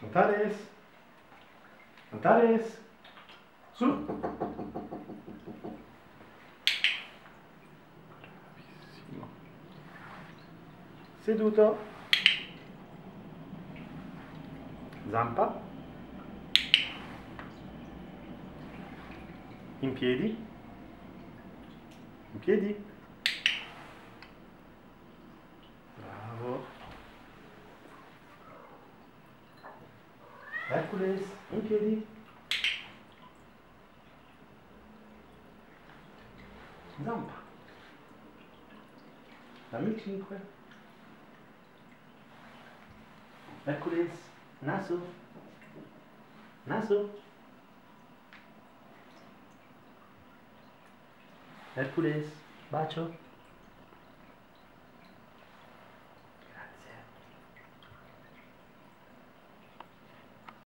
Antares, Antares, su. Bravissimo. Seduto. Zampa. In piedi. In piedi. Bravo. Hercules, in piedi. Zampa. Dammi 5. Hercules, naso. Naso. Hercules, bacio.